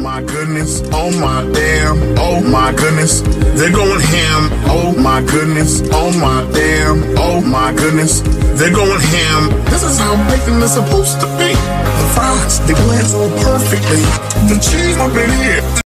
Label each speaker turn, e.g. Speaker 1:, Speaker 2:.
Speaker 1: my goodness, oh my damn, oh my goodness, they're going ham, oh my goodness, oh my damn, oh my goodness, they're going ham. This is how bacon is supposed to be. The fries, they blend so perfectly. The cheese, my baby.